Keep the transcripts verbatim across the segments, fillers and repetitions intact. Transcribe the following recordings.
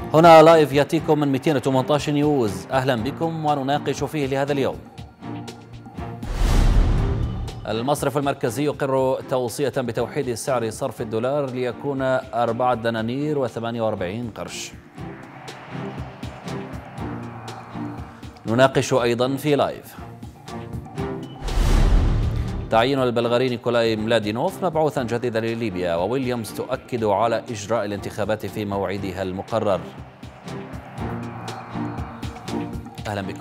هنا لايف ياتيكم من مئتين وثمانية عشر نيوز، أهلا بكم ونناقش فيه لهذا اليوم. المصرف المركزي يقر توصية بتوحيد سعر صرف الدولار ليكون أربعة دنانير وثمانية وأربعين قرش. نناقش أيضا في لايف تعيين البلغاري نيكولاي ملادينوف مبعوثا جديدا لليبيا، وويليامز تؤكد على إجراء الانتخابات في موعدها المقرر. أهلا بكم.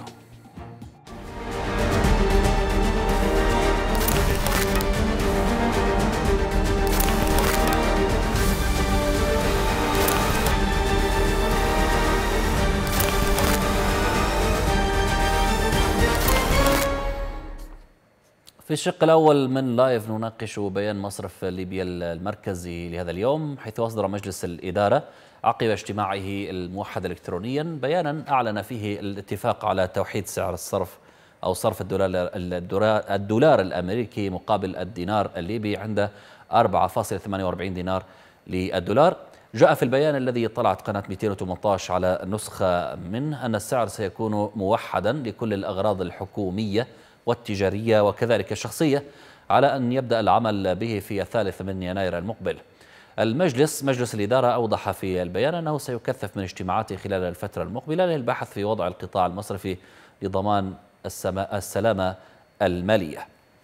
في الشق الأول من لايف نناقش بيان مصرف ليبيا المركزي لهذا اليوم، حيث أصدر مجلس الإدارة عقب اجتماعه الموحد إلكترونيا بيانا أعلن فيه الاتفاق على توحيد سعر الصرف أو صرف الدولار, الدولار, الدولار الأمريكي مقابل الدينار الليبي عند أربعة فاصلة ثمانية وأربعين دينار للدولار. جاء في البيان الذي اطلعت قناة مئتين وثمانية عشر على نسخة منه أن السعر سيكون موحدا لكل الأغراض الحكومية والتجارية وكذلك الشخصية على أن يبدأ العمل به في الثالث من يناير المقبل. المجلس مجلس الإدارة أوضح في البيان أنه سيكثف من اجتماعاته خلال الفترة المقبلة للبحث في وضع القطاع المصرفي لضمان السلامة المالية.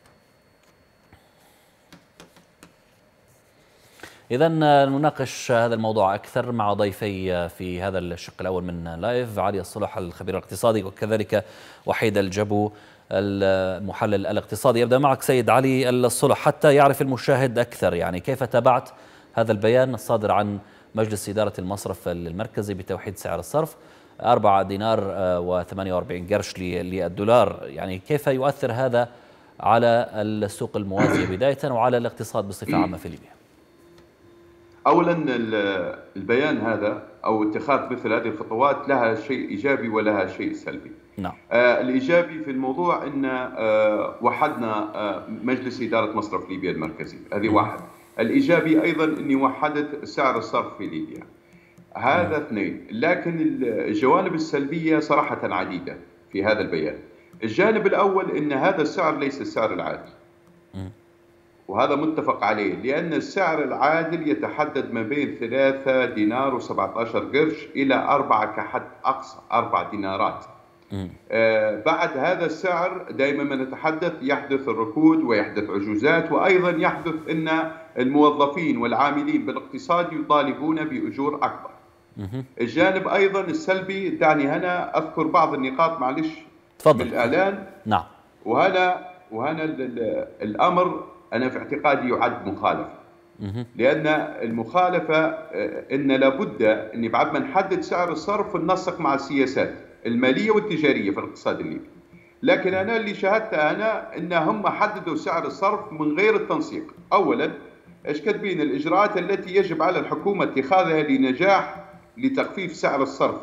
إذن نناقش هذا الموضوع أكثر مع ضيفي في هذا الشق الأول من لايف، علي الصلح الخبير الاقتصادي وكذلك وحيد الجبو المحلل الاقتصادي. يبدأ معك سيد علي الصلح حتى يعرف المشاهد أكثر، يعني كيف تابعت هذا البيان الصادر عن مجلس إدارة المصرف المركزي بتوحيد سعر الصرف أربعة دينار وثمانية وأربعين قرش للدولار، يعني كيف يؤثر هذا على السوق الموازية بداية وعلى الاقتصاد بصفة عامة في ليبيا؟ أولا البيان هذا أو اتخاذ مثل هذه الخطوات لها شيء إيجابي ولها شيء سلبي. نعم. آه الإيجابي في الموضوع أن آه وحدنا آه مجلس إدارة مصرف ليبيا المركزي، هذه واحد. الإيجابي أيضا أني وحدت سعر الصرف في ليبيا، هذا اثنين. لكن الجوانب السلبية صراحة عديدة في هذا البيان. الجانب الأول أن هذا السعر ليس السعر العادل، وهذا متفق عليه، لأن السعر العادل يتحدد ما بين ثلاثة دينار وسبعة عشر قرش إلى أربعة كحد أقصى، أربع دينارات. آه بعد هذا السعر دائما ما نتحدث يحدث الركود ويحدث عجوزات، وأيضا يحدث أن الموظفين والعاملين بالاقتصاد يطالبون بأجور أكبر. الجانب أيضا السلبي، دعني هنا أذكر بعض النقاط معلش تفضل. بالإعلان. نعم. وهنا وهنا الأمر أنا في اعتقادي يعد مخالفة، لأن المخالفة إن لابد أن بعد ما نحدد سعر الصرف ننسق مع السياسات المالية والتجارية في الاقتصاد الليبي. لكن أنا اللي شاهدته أنا إن هم حددوا سعر الصرف من غير التنسيق. أولا إيش كاتبين؟ الإجراءات التي يجب على الحكومة اتخاذها لنجاح لتخفيف سعر الصرف: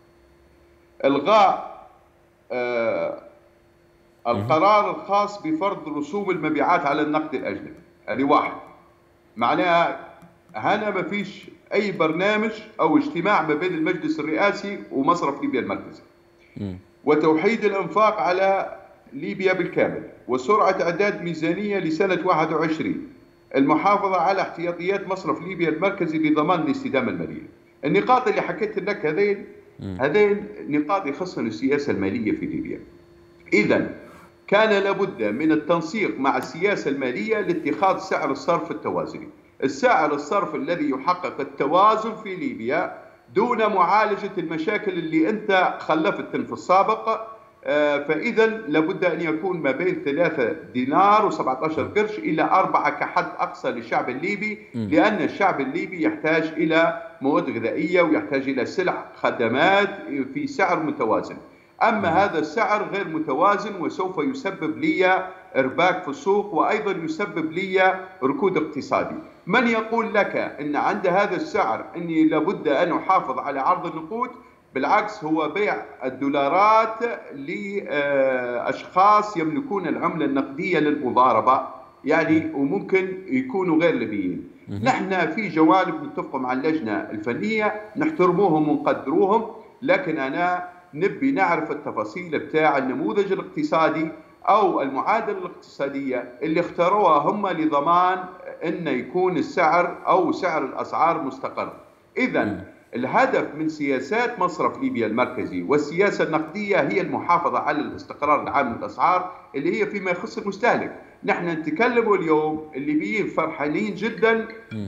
إلغاء آه القرار الخاص بفرض رسوم المبيعات على النقد الأجنبي، هذه واحد. معناها هنا ما فيش أي برنامج أو اجتماع ما بين المجلس الرئاسي ومصرف ليبيا المركزي. وتوحيد الإنفاق على ليبيا بالكامل، وسرعة إعداد ميزانية لسنة واحد وعشرين، المحافظة على احتياطيات مصرف ليبيا المركزي لضمان الاستدامة المالية. النقاط اللي حكيت لك هذين هذين نقاط يخصن السياسة المالية في ليبيا. إذن كان لابد من التنسيق مع السياسة المالية لاتخاذ سعر الصرف التوازني، السعر الصرف الذي يحقق التوازن في ليبيا دون معالجة المشاكل اللي أنت خلفتن في السابق. فإذا لابد أن يكون ما بين ثلاثة دينار وسبعة عشر قرش إلى أربعة كحد أقصى للشعب الليبي، لأن الشعب الليبي يحتاج إلى مواد غذائية ويحتاج إلى سلع خدمات في سعر متوازن. أما هذا السعر غير متوازن وسوف يسبب لي إرباك في السوق، وأيضا يسبب لي ركود اقتصادي. من يقول لك أن عند هذا السعر أني لابد أن أحافظ على عرض النقود؟ بالعكس، هو بيع الدولارات لأشخاص يملكون العملة النقدية للمضاربة، يعني وممكن يكونوا غير ليبيين. نحن في جوانب نتفق مع اللجنة الفنية نحترموهم ونقدروهم، لكن أنا نبي نعرف التفاصيل بتاع النموذج الاقتصادي أو المعادلة الاقتصادية اللي اختاروها هم لضمان أن يكون السعر أو سعر الأسعار مستقر. إذن الهدف من سياسات مصرف ليبيا المركزي والسياسة النقدية هي المحافظة على الاستقرار العام للأسعار اللي هي فيما يخص المستهلك. نحن نتكلم اليوم الليبيين فرحانين جدا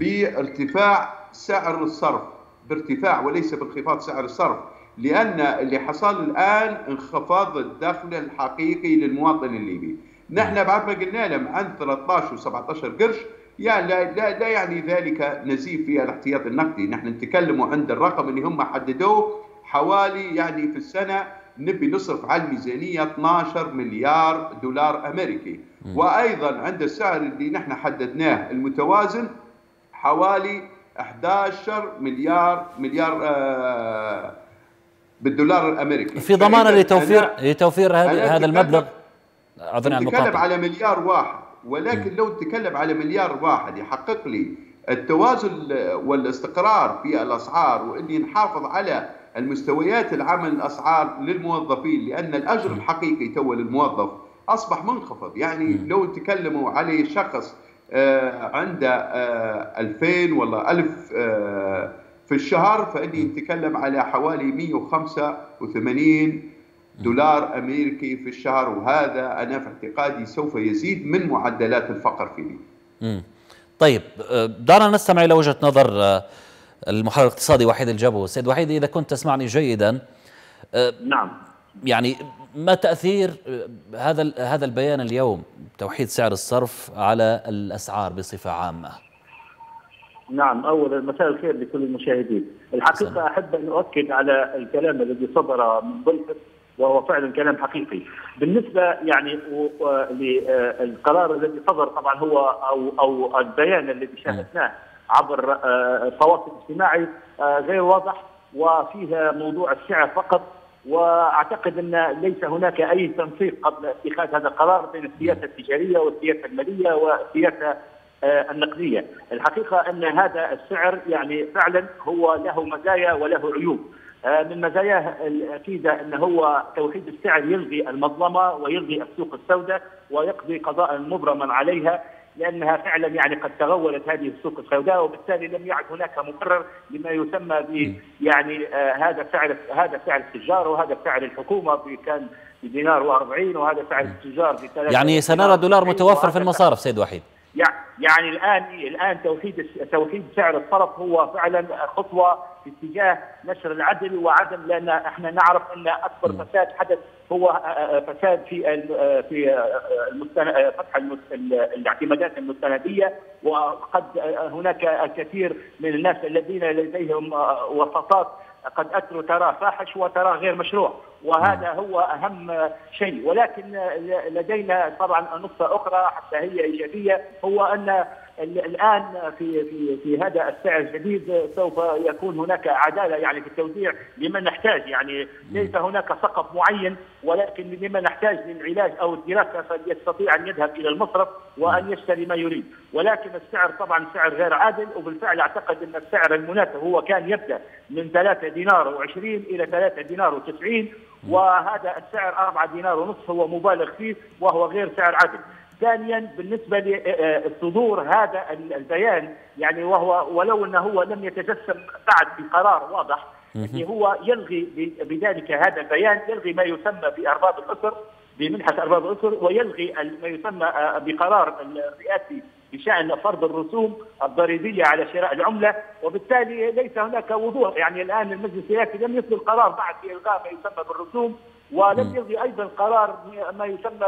بارتفاع سعر الصرف، بارتفاع وليس بانخفاض سعر الصرف، لأن اللي حصل الآن انخفاض الدخل الحقيقي للمواطن الليبي. نحن بعد ما قلنا لهم عن ثلاثة عشر وسبعة عشر قرش يعني لا, لا, لا يعني ذلك نزيف في الاحتياطي النقدي. نحن نتكلم عند الرقم اللي هم حددوه حوالي يعني في السنة نبي نصرف على الميزانية اثني عشر مليار دولار أمريكي، وأيضا عند السعر اللي نحن حددناه المتوازن حوالي أحد عشر مليار مليار آه بالدولار الأمريكي، في ضمانة لتوفير لتوفير هذا المبلغ. أعذرني على المقاطعة. نتكلم على مليار واحد، ولكن م. لو نتكلم على مليار واحد يحقق لي التوازن والاستقرار في الأسعار وإني نحافظ على المستويات العامة للأسعار للموظفين، لأن الأجر م. الحقيقي تو للموظف أصبح منخفض. يعني م. لو نتكلموا على شخص آه عنده آه ألفين ولا ألف آه في الشهر، فإني نتكلم على حوالي مئة وخمسة وثمانين دولار أمريكي في الشهر، وهذا أنا في اعتقادي سوف يزيد من معدلات الفقر في ليبيا. طيب دعنا نستمع إلى وجهة نظر المحلل الاقتصادي وحيد الجابو. سيد وحيد، إذا كنت تسمعني جيدا. نعم. يعني ما تأثير هذا هذا البيان اليوم توحيد سعر الصرف على الأسعار بصفة عامة؟ نعم، أولا مساء الخير لكل المشاهدين. الحقيقة سلام. أحب أن أؤكد على الكلام الذي صدر من ضيفك، وهو فعلا كلام حقيقي. بالنسبة يعني للقرار الذي صدر طبعا هو أو أو البيان الذي شاهدناه عبر التواصل الاجتماعي غير واضح، وفيها موضوع السعر فقط، واعتقد ان ليس هناك اي تنسيق قبل اتخاذ هذا القرار بين السياسه التجاريه والسياسه الماليه والسياسه النقديه. الحقيقه ان هذا السعر يعني فعلا هو له مزايا وله عيوب. من مزاياه الاكيده ان هو توحيد السعر يلغي المظلمه ويلغي السوق السوداء ويقضي قضاء مبرما عليها، لانها فعلا يعني قد تغولت هذه السوق السوداء، وبالتالي لم يعد هناك مبرر لما يسمى ب يعني آه هذا سعر هذا سعر التجار وهذا سعر الحكومه كان بدينار وأربعين وهذا سعر التجار بثلاثة. يعني سنرى الدولار متوفر في المصارف سيد وحيد. يعني الان الان توحيد توحيد سعر الصرف هو فعلا خطوه في اتجاه نشر العدل وعدم، لان احنا نعرف ان اكبر فساد حدث هو فساد في في فتح الاعتمادات المستنديه، وقد هناك الكثير من الناس الذين لديهم وساطات قد أثروا تراه فاحش وتراه غير مشروع، وهذا هو أهم شيء. ولكن لدينا طبعا نقطة أخرى حتى هي إيجابية، هو أن الآن في في في هذا السعر الجديد سوف يكون هناك عدالة يعني في التوزيع لمن نحتاج، يعني ليس هناك سقف معين، ولكن لمن نحتاج للعلاج أو الدراسة فليستطيع أن يذهب إلى المصرف وأن يشتري ما يريد. ولكن السعر طبعا سعر غير عادل، وبالفعل أعتقد أن السعر المناسب هو كان يبدأ من ثلاثة دينار وعشرين إلى ثلاثة دينار وتسعين، وهذا السعر أربعة دينار ونصف هو مبالغ فيه وهو غير سعر عادل. ثانيا بالنسبه لصدور هذا البيان يعني وهو ولو انه هو لم يتجسم بعد في قرار واضح، اللي هو يلغي بذلك هذا البيان يلغي ما يسمى بارباب الاسر بمنحه ارباب الاسر، ويلغي ما يسمى بقرار الرئاسي بشان فرض الرسوم الضريبيه على شراء العمله، وبالتالي ليس هناك وضوح. يعني الان المجلس الرئاسي لم يصدر قرار بعد في الغاء ما يسمى بالرسوم، ولم يلغي ايضا قرار ما يسمى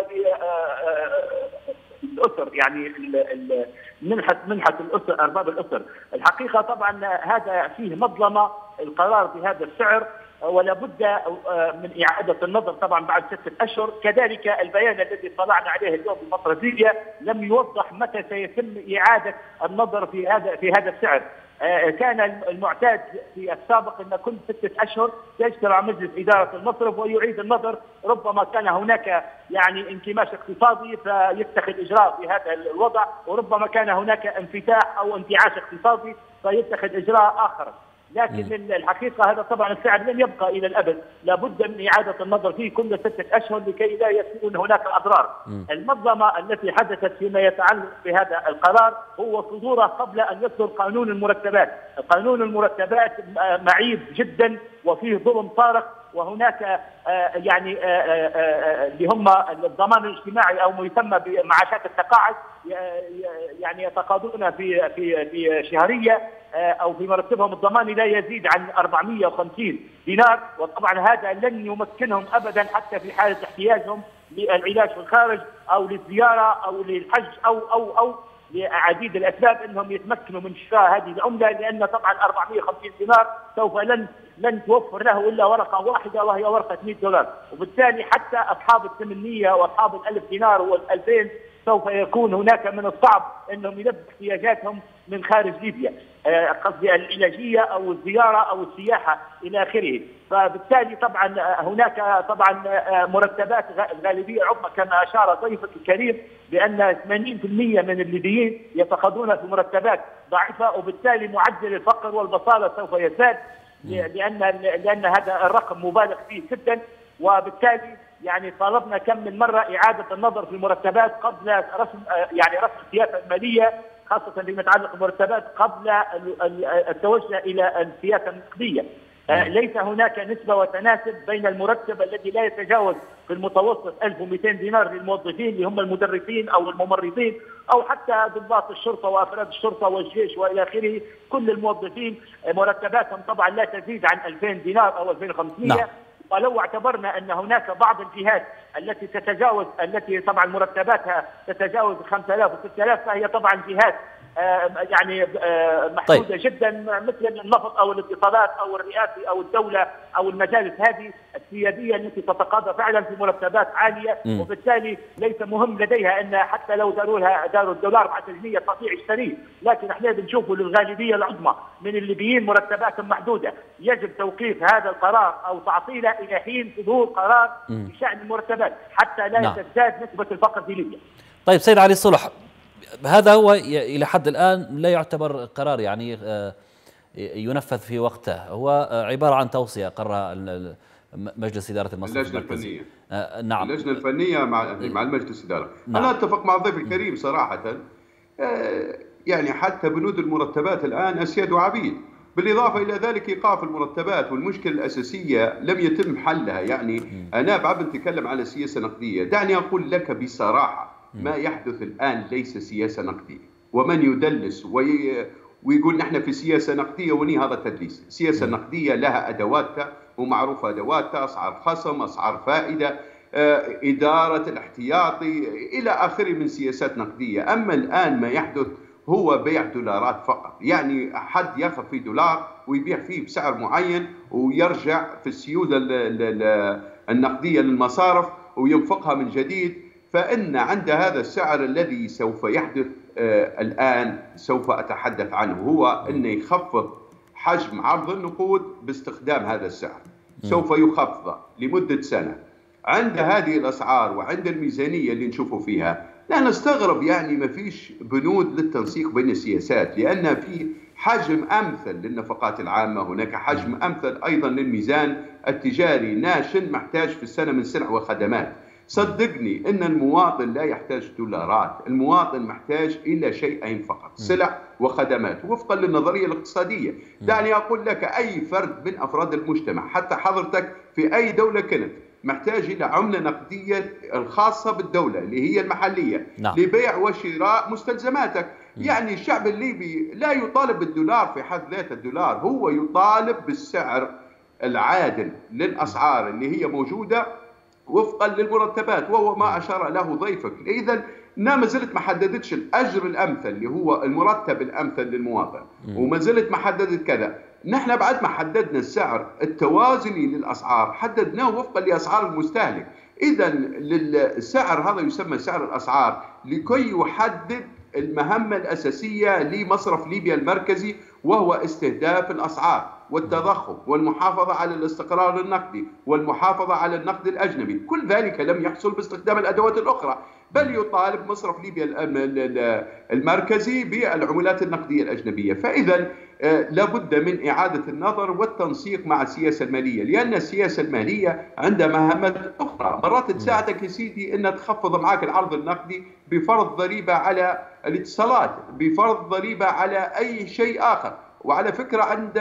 بالاسر، يعني منحه منحه الاسر ارباب الاسر. الحقيقه طبعا هذا فيه مظلمه القرار بهذا السعر، ولا بد من إعادة النظر طبعا بعد ستة أشهر. كذلك البيان الذي اطلعنا عليه اليوم بفترة ليبيا لم يوضح متى سيتم إعادة النظر في هذا في هذا السعر. كان المعتاد في السابق أن كل ستة أشهر يجتمع مجلس إدارة المصرف ويعيد النظر، ربما كان هناك يعني انكماش اقتصادي فيتخذ إجراء في هذا الوضع، وربما كان هناك انفتاح أو انتعاش اقتصادي فيتخذ إجراء آخر. لكن الحقيقة هذا طبعا السعر لن يبقى إلى الأبد، لابد من إعادة النظر فيه كل ستة أشهر لكي لا يكون هناك أضرار. المظلمة التي حدثت فيما يتعلق بهذا القرار هو صدوره قبل أن يصدر قانون المرتبات. قانون المرتبات معيب جدا وفيه ظلم صارخ، وهناك يعني اللي هم الضمان الاجتماعي او ما يسمى بمعاشات التقاعد يعني يتقاضون في في في شهريه او في مرتبهم الضماني لا يزيد عن أربعمئة وخمسين دينار، وطبعا هذا لن يمكنهم ابدا حتى في حاله احتياجهم للعلاج في الخارج او للزياره او للحج او او او لعديد الاسباب انهم يتمكنوا من شراء هذه العمله، لان طبعا أربعمئة وخمسين دينار سوف لن لن توفر له الا ورقه واحده وهي ورقه مئة دولار، وبالتالي حتى اصحاب الثمانمئة واصحاب الألف دينار والألفين سوف يكون هناك من الصعب انهم يلبوا احتياجاتهم من خارج ليبيا، قصدي العلاجيه او الزياره او السياحه الى اخره. فبالتالي طبعا هناك طبعا مرتبات الغالبيه العظمى كما اشار ضيفك الكريم بان ثمانين بالمئة من الليبيين يتقاضون في مرتبات ضعيفه، وبالتالي معدل الفقر والبطاله سوف يزداد لان لان هذا الرقم مبالغ فيه جدا. وبالتالي يعني طالبنا كم من مره اعاده النظر في المرتبات قبل رسم يعني رسم السياسه الماليه، خاصه فيما يتعلق بالمرتبات قبل التوجه الى السياسه النقديه. ليس هناك نسبه وتناسب بين المرتب الذي لا يتجاوز في المتوسط ألف ومئتين دينار للموظفين اللي هم المدرسين او الممرضين او حتى ضباط الشرطه وافراد الشرطه والجيش والى اخره، كل الموظفين مرتباتهم طبعا لا تزيد عن ألفين دينار او ألفين وخمسمئة. نعم. ولو اعتبرنا ان هناك بعض الجهات التي تتجاوز التي طبعا مرتباتها تتجاوز خمسة آلاف وستة آلاف فهي طبعا جهات آه يعني آه محدوده طيب. جدا، مثل النفط او الاتصالات او الرئاسي او الدوله او المجالس هذه السياديه التي تتقاضى فعلا في مرتبات عاليه، م. وبالتالي ليس مهم لديها ان حتى لو داروا لها داروا الدولار بعد تجنيه تستطيع يشتريه، لكن احنا بنشوفوا للغالبيه العظمى من الليبيين مرتباتهم محدوده. يجب توقيف هذا القرار او تعطيله الى حين صدور قرار بشان المرتبات حتى لا نعم. تزداد نسبه الفقر في ليبيا. طيب سيد علي الصلح، هذا هو إلى حد الآن لا يعتبر قرار يعني ينفذ في وقته، هو عبارة عن توصية قررها مجلس إدارة المصرف اللجنة الفنية. آه نعم اللجنة الفنية مع مع المجلس الإدارة. نعم. أنا أتفق مع الضيف الكريم صراحة، آه يعني حتى بنود المرتبات الآن أسياد وعبيد، بالإضافة إلى ذلك إيقاف المرتبات والمشكلة الأساسية لم يتم حلها. يعني أنا بعد نتكلم على سياسة نقدية، دعني أقول لك بصراحة ما يحدث الآن ليس سياسة نقدية، ومن يدلس وي... ويقول نحن في سياسة نقدية وني هذا تدليس. سياسة نقدية لها أدواتها ومعروفة أدواتها، أسعار خصم، أسعار فائدة، إدارة الاحتياطي إلى آخره من سياسات نقدية. أما الآن ما يحدث هو بيع دولارات فقط، يعني حد ياخذ في دولار ويبيع فيه بسعر معين ويرجع في السيولة النقدية للمصارف وينفقها من جديد. فإن عند هذا السعر الذي سوف يحدث آه الآن سوف أتحدث عنه هو أنه يخفض حجم عرض النقود باستخدام هذا السعر. سوف يخفض لمدة سنة. عند هذه الأسعار وعند الميزانية اللي نشوفه فيها لا نستغرب يعني ما فيش بنود للتنسيق بين السياسات، لأن في حجم أمثل للنفقات العامة، هناك حجم أمثل أيضا للميزان التجاري ناشن محتاج في السنة من سلع وخدمات. صدقني ان المواطن لا يحتاج دولارات، المواطن محتاج الى شيئين فقط، سلع وخدمات وفقا للنظريه الاقتصاديه. دعني اقول لك اي فرد من افراد المجتمع حتى حضرتك في اي دوله كنت محتاج الى عمله نقديه الخاصه بالدوله اللي هي المحليه نعم. لبيع وشراء مستلزماتك. يعني الشعب الليبي لا يطالب بالدولار في حد ذات الدولار، هو يطالب بالسعر العادل للاسعار اللي هي موجوده وفقا للمرتبات، وهو ما أشار له ضيفك. إذن انها ما زلت ما حددتش الاجر الامثل اللي هو المرتب الامثل للمواطن، وما زلت ما حددت كذا. نحن بعد ما حددنا السعر التوازني للاسعار حددناه وفقا لاسعار المستهلك. اذا السعر هذا يسمى سعر الاسعار لكي يحدد المهمة الأساسية لمصرف ليبيا المركزي، وهو استهداف الأسعار والتضخم والمحافظة على الاستقرار النقدي والمحافظة على النقد الأجنبي. كل ذلك لم يحصل باستخدام الأدوات الأخرى، بل يطالب مصرف ليبيا المركزي بالعملات النقدية الأجنبية. فإذا لابد من إعادة النظر والتنسيق مع السياسة المالية، لأن السياسة المالية عندها مهمات أخرى مرات تساعدك يا سيدي أن تخفض معك العرض النقدي بفرض ضريبة على الاتصالات، بفرض ضريبة على أي شيء آخر. وعلى فكرة عند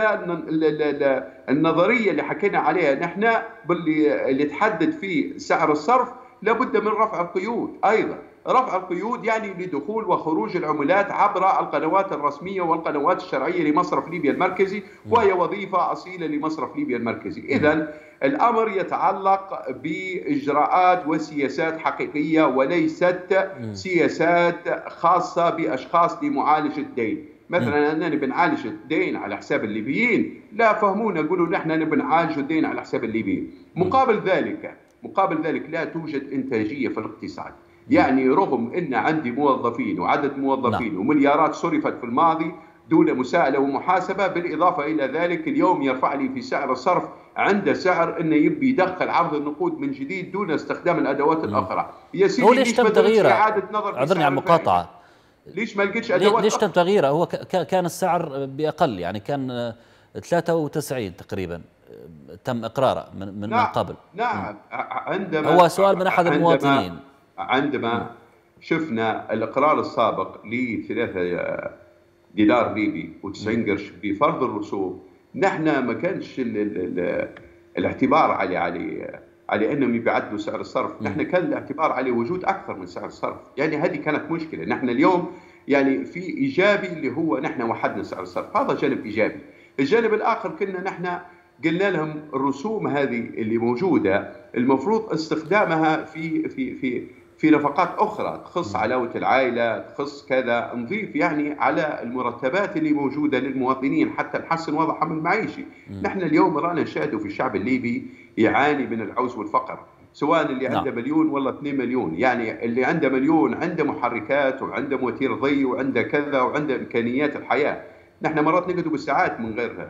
النظرية اللي حكينا عليها نحن اللي تحدد فيه سعر الصرف لابد من رفع القيود. أيضا رفع القيود يعني لدخول وخروج العملات عبر القنوات الرسمية والقنوات الشرعية لمصرف ليبيا المركزي، وهي وظيفة أصيلة لمصرف ليبيا المركزي. إذن الأمر يتعلق بإجراءات وسياسات حقيقية وليست سياسات خاصة بأشخاص لمعالجة الدين. مثلا أننا بنعالج الدين على حساب الليبيين، لا فهمونا قولوا نحن نبي نعالج الدين على حساب الليبيين. مقابل ذلك مقابل ذلك لا توجد إنتاجية في الاقتصاد. يعني رغم أن عندي موظفين وعدد موظفين لا. ومليارات صرفت في الماضي دون مساءلة ومحاسبة، بالإضافة إلى ذلك اليوم يرفع لي في سعر الصرف عنده سعر أنه يبي يدخل عرض النقود من جديد دون استخدام الأدوات الأخرى. يا سيدي ليش تم تغييره؟ عذرني على المقاطعة، ليش ما لقيتش أدوات؟ ليش تم تغييره؟ هو كان السعر بأقل، يعني كان ثلاثة وتسعين تقريبا تم إقراره من من نعم قبل. نعم. عندما هو سؤال من أحد المواطنين، عندما م. شفنا الإقرار السابق لثلاثة دينار ليبي وتسعين قرش بفرض الرسوم، نحن ما كانش ال ال ال الاعتبار على على على انهم يبعدوا سعر الصرف، نحن كان الاعتبار على وجود اكثر من سعر الصرف. يعني هذه كانت مشكله. نحن اليوم يعني في ايجابي اللي هو نحن وحدنا سعر الصرف، هذا جانب ايجابي. الجانب الاخر كنا نحن قلنا لهم الرسوم هذه اللي موجوده المفروض استخدامها في في في في نفقات أخرى تخص علاوة العائلة، تخص كذا، نضيف يعني على المرتبات اللي موجودة للمواطنين حتى نحسن وضعهم المعيشي. نحن اليوم رانا نشاهد في الشعب الليبي يعاني من العوز والفقر، سواء اللي عنده نعم. مليون ولا اثنين مليون. يعني اللي عنده مليون عنده محركات وعنده مواتير ضي وعنده كذا وعنده إمكانيات الحياة. نحن مرات نقعدوا بالساعات من غير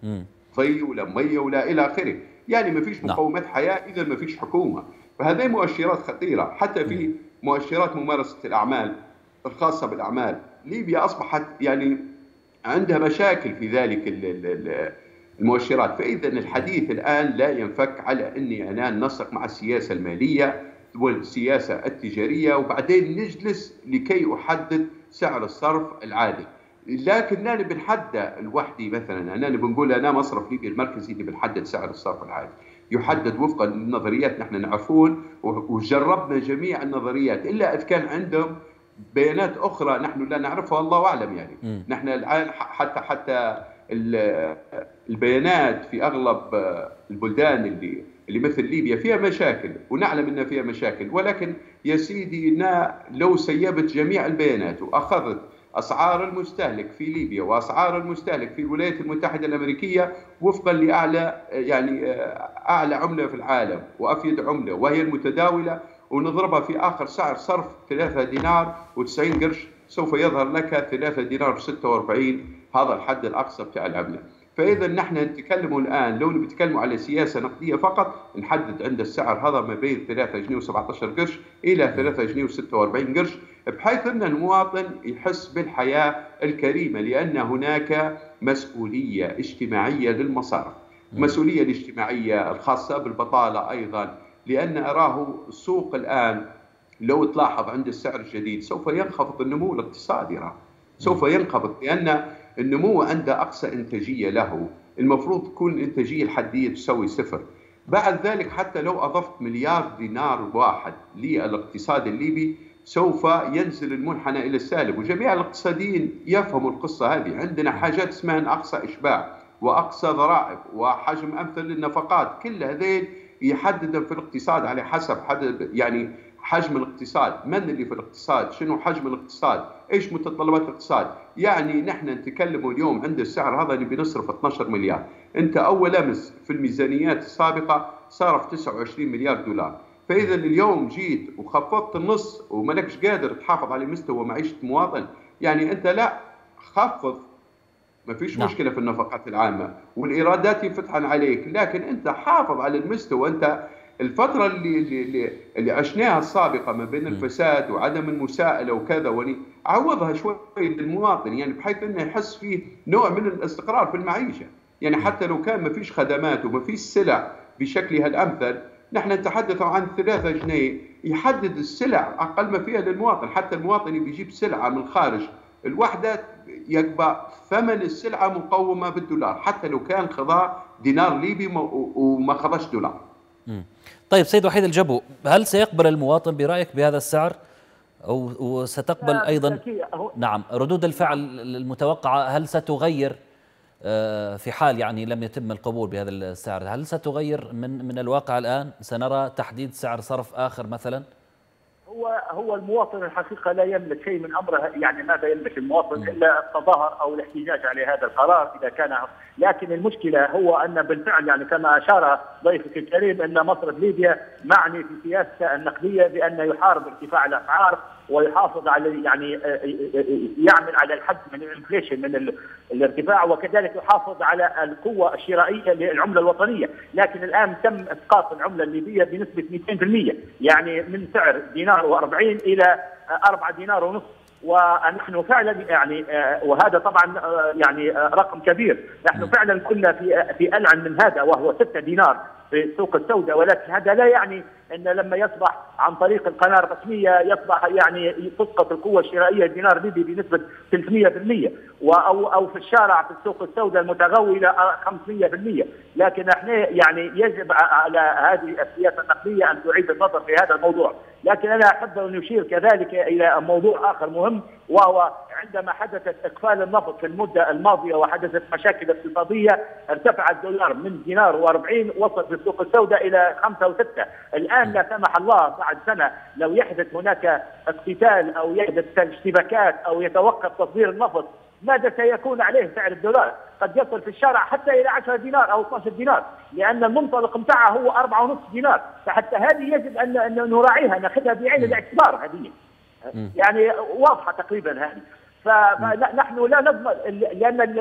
ضي ولا مية ولا إلى آخره. يعني ما فيش مقومات نعم. حياة إذا ما فيش حكومة. فهذه مؤشرات خطيرة. حتى في مؤشرات ممارسة الأعمال الخاصة بالأعمال، ليبيا أصبحت يعني عندها مشاكل في ذلك المؤشرات. فإذا الحديث الآن لا ينفك على أني أنا ننسق مع السياسة المالية والسياسة التجارية، وبعدين نجلس لكي أحدد سعر الصرف العادل. لكن أنا بنحدد لوحدي، مثلا أنا بنقول أنا مصرف ليبيا المركزي اللي بنحدد سعر الصرف العادل، يحدد وفقا للنظريات نحن نعرفون وجربنا جميع النظريات، إلا إذا كان عندهم بيانات أخرى نحن لا نعرفها الله أعلم. يعني م. نحن الآن حتى حتى البيانات في أغلب البلدان اللي اللي مثل ليبيا فيها مشاكل، ونعلم أن فيها مشاكل. ولكن يا سيدي لو سيبت جميع البيانات وأخذت أسعار المستهلك في ليبيا وأسعار المستهلك في الولايات المتحدة الأمريكية وفقا لأعلى يعني أعلى عملة في العالم وأفيد عملة وهي المتداولة، ونضربها في آخر سعر صرف ثلاثة دينار وتسعين قرش، سوف يظهر لك ثلاثة دينار وستة وأربعين، هذا الحد الأقصى بتاع العملة. فإذا نحن نتكلم الآن لو نتكلم على سياسة نقدية فقط، نحدد عند السعر هذا ما بين ثلاثة جنيه وسبعة عشر قرش إلى ثلاثة جنيه وستة وأربعين قرش، بحيث أن المواطن يحس بالحياة الكريمة، لأن هناك مسؤولية اجتماعية للمصارف، مسؤولية الاجتماعية الخاصة بالبطالة أيضا، لأن أراه السوق الآن لو تلاحظ عند السعر الجديد سوف ينخفض النمو الاقتصادي، راه سوف ينخفض، لأن النمو عنده أقصى إنتاجية له، المفروض تكون الإنتاجية الحدية تساوي صفر. بعد ذلك حتى لو أضفت مليار دينار واحد للاقتصاد الليبي سوف ينزل المنحنى إلى السالب، وجميع الاقتصاديين يفهموا القصة هذه. عندنا حاجات اسمها أقصى إشباع وأقصى ضرائب وحجم أمثل للنفقات، كل هذين يحدد في الاقتصاد على حسب حدد يعني حجم الاقتصاد، من اللي في الاقتصاد، شنو حجم الاقتصاد، ايش متطلبات الاقتصاد. يعني نحن نتكلم اليوم عند السعر هذا اللي بنصرف اثني عشر مليار، انت اول امس في الميزانيات السابقه صرف تسعة وعشرين مليار دولار، فاذا اليوم جيت وخفضت النص وملكش قادر تحافظ على مستوى معيشه المواطن، يعني انت لا خفض، ما فيش نعم. مشكله في النفقات العامه والايرادات ينفتحن عليك، لكن انت حافظ على المستوى. انت الفتره اللي اللي اللي عشناها السابقه ما بين الفساد وعدم المساءله وكذا، وني عوضها شوي للمواطن، يعني بحيث انه يحس فيه نوع من الاستقرار في المعيشه. يعني حتى لو كان ما فيش خدمات وما فيش سلع بشكلها الامثل، نحن نتحدث عن ثلاثة جنيه يحدد السلع اقل ما فيها للمواطن. حتى المواطن اللي بيجيب سلعه من الخارج الوحده يبقى ثمن السلعه مقومه بالدولار، حتى لو كان خضار دينار ليبي وما خضاش دولار. طيب سيد وحيد الجبو، هل سيقبل المواطن برأيك بهذا السعر أو وستقبل أيضا نعم ردود الفعل المتوقعة؟ هل ستغير في حال يعني لم يتم القبول بهذا السعر؟ هل ستغير من من الواقع الآن؟ سنرى تحديد سعر صرف آخر مثلا؟ هو هو المواطن الحقيقه لا يملك شيء من امره، يعني ماذا يملك المواطن الا التظاهر او الاحتجاج على هذا القرار اذا كان. لكن المشكله هو ان بالفعل يعني كما اشار ضيفك الكريم ان مصرف ليبيا معني في سياسته النقديه بان يحارب ارتفاع الاسعار ويحافظ على يعني يعمل على الحد من الانفليشن من الارتفاع، وكذلك يحافظ على القوه الشرائيه للعمله الوطنيه. لكن الان تم اسقاط العمله الليبيه بنسبه مئتين بالمئة، يعني من سعر دينار وأربعين الى أربعة دينار ونصف. ونحن فعلا يعني وهذا طبعا يعني رقم كبير، نحن فعلا كنا في في ألعن من هذا وهو ستة دينار في السوق السوداء، ولكن هذا لا يعني ان لما يصبح عن طريق القناه الرسميه يصبح يعني تسقط القوه الشرائيه الدينار الليبي بنسبه ثلاثمئة بالمئة او او في الشارع في السوق السوداء المتغولة خمسمئة بالمئة. لكن احنا يعني يجب على هذه السياسه النقديه ان تعيد النظر في هذا الموضوع. لكن انا احب ان اشير كذلك الى موضوع اخر مهم، وهو عندما حدثت اقفال النفط في المده الماضيه وحدثت مشاكل اقتصاديه ارتفع الدولار من دينار وأربعين وصل في السوق السوداء الى خمسة وستة. الان لا سمح الله بعد سنه لو يحدث هناك اقتتال او يحدث اشتباكات او يتوقف تصدير النفط، ماذا سيكون عليه سعر الدولار؟ قد يصل في الشارع حتى الى عشرة دينار او اثني عشر دينار، لان المنطلق متاعها هو أربعة ونصف دينار، فحتى هذه يجب ان ان نراعيها ناخذها بعين الاعتبار. هذه يعني واضحه تقريبا هذه. فنحن لا نضمن، لان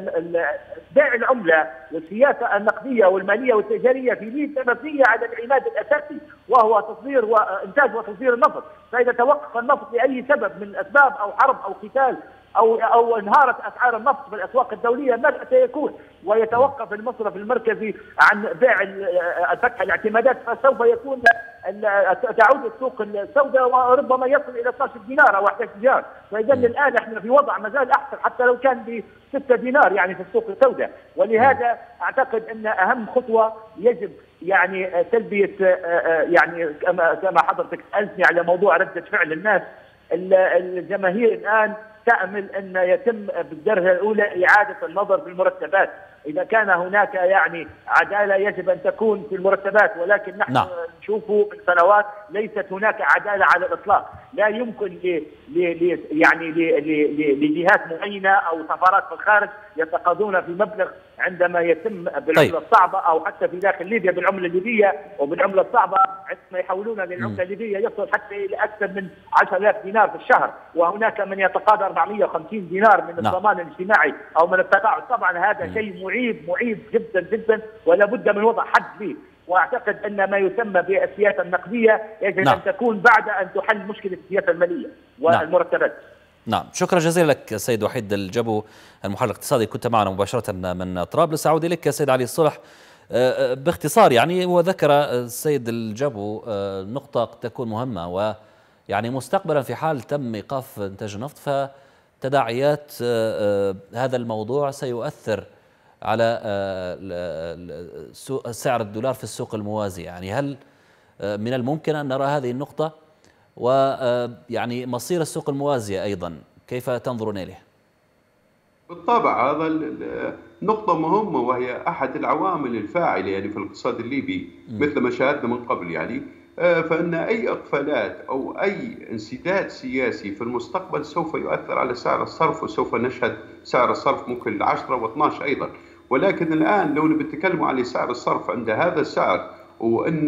بيع العمله والسياسه النقديه والماليه والتجاريه في ليبيا مبنيه على العماد الاساسي وهو تصدير وانتاج وتصدير النفط، فاذا توقف النفط لاي سبب من اسباب او حرب او قتال او او انهارت اسعار النفط في الاسواق الدوليه ماذا سيكون؟ ويتوقف المصرف المركزي عن بيع فتح الاعتمادات، فسوف يكون تعود السوق السوداء وربما يصل الى اثني عشر دينار او أحد عشر دينار. فاذا الان احنا في وضع مازال احسن حتى لو كان ب ستة دينار يعني في السوق السوداء. ولهذا اعتقد ان اهم خطوه يجب يعني تلبيه يعني كما كما حضرتك سالتني على موضوع رده فعل الناس. الجماهير الان تأمل أن يتم بالدرجة الأولى إعادة النظر في المرتبات، إذا كان هناك يعني عدالة يجب أن تكون في المرتبات، ولكن نحن نعم. نشوفه من سنوات ليست هناك عدالة على الإطلاق. لا يمكن ل ل يعني لجهات معينة أو سفارات في الخارج يتقاضون في مبلغ عندما يتم بالعملة طيب. الصعبة، أو حتى في داخل ليبيا بالعملة الليبية وبالعملة الصعبة عندما يحولون للعملة الليبية يصل حتى إلى أكثر من عشرة آلاف دينار في الشهر، وهناك من يتقاضى أربعمئة وخمسين دينار من نعم. الضمان الاجتماعي أو من التقاعد. طبعا هذا م. شيء معيب معيب جدا جدا، ولا بد من وضع حد له. واعتقد ان ما يسمى بالسياسه النقديه يجب نعم. ان تكون بعد ان تحل مشكله السياسه الماليه والمرتبات. نعم. نعم، شكرا جزيلا لك سيد وحيد الجبو المحلل الاقتصادي، كنت معنا مباشره من طرابلس. اعود اليك سيد علي الصلح باختصار. يعني وذكر السيد الجبو نقطه قد تكون مهمه، ويعني مستقبلا في حال تم ايقاف انتاج النفط فتداعيات هذا الموضوع سيؤثر على سعر الدولار في السوق الموازي. يعني هل من الممكن أن نرى هذه النقطة؟ ويعني مصير السوق الموازية أيضا كيف تنظرون إليه؟ بالطبع هذا نقطة مهمة، وهي أحد العوامل الفاعلة يعني في الاقتصاد الليبي مثل ما شاهدنا من قبل. يعني فإن أي إقفالات أو أي انسداد سياسي في المستقبل سوف يؤثر على سعر الصرف، وسوف نشهد سعر الصرف ممكن العشرة واثناش أيضا. ولكن الآن لو نتكلم على سعر الصرف عند هذا السعر، وأن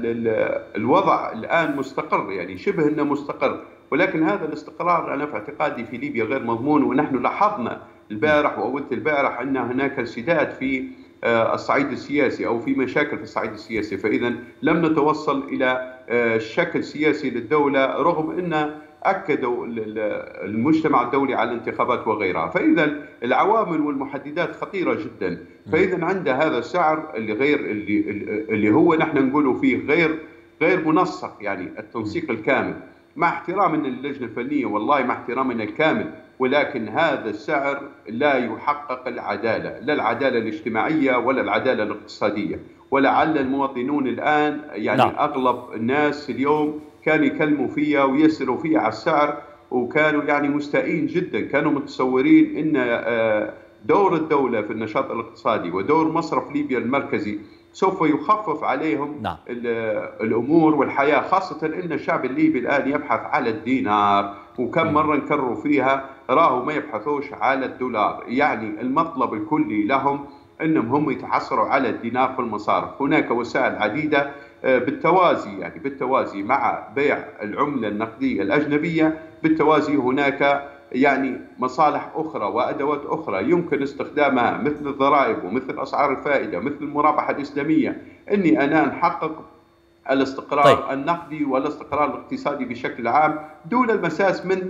الوضع الآن مستقر، يعني شبه أنه مستقر، ولكن هذا الاستقرار أنا في اعتقادي في ليبيا غير مضمون. ونحن لاحظنا البارح وأولت البارح أن هناك انسداد في الصعيد السياسي أو في مشاكل في الصعيد السياسي، فإذا لم نتوصل إلى شكل سياسي للدولة رغم أن أكدوا المجتمع الدولي على الانتخابات وغيرها. فإذا العوامل والمحددات خطيرة جدا. فإذا عند هذا السعر اللي غير اللي, اللي هو نحن نقوله فيه غير غير منسق، يعني التنسيق الكامل، مع احترامنا للجنة الفنية والله مع احترامنا الكامل، ولكن هذا السعر لا يحقق العدالة، لا العدالة الاجتماعية ولا العدالة الاقتصادية. ولعل المواطنون الآن يعني نعم. أغلب الناس اليوم كانوا يكلموا فيها ويسروا فيها على السعر، وكانوا يعني مستائين جدا، كانوا متصورين أن دور الدولة في النشاط الاقتصادي ودور مصرف ليبيا المركزي سوف يخفف عليهم نعم. الأمور والحياة، خاصة أن الشعب الليبي الآن يبحث على الدينار، وكم مرة نكرروا فيها راهوا ما يبحثوش على الدولار. يعني المطلب الكلي لهم أنهم هم يتحصلوا على الدينار في المصارف. هناك وسائل عديدة بالتوازي، يعني بالتوازي مع بيع العملة النقدية الأجنبية، بالتوازي هناك يعني مصالح أخرى وأدوات أخرى يمكن استخدامها، مثل الضرائب ومثل أسعار الفائدة، مثل المرابحة الإسلامية، أني أنا نحقق الاستقرار طيب. النقدي والاستقرار الاقتصادي بشكل عام دون المساس من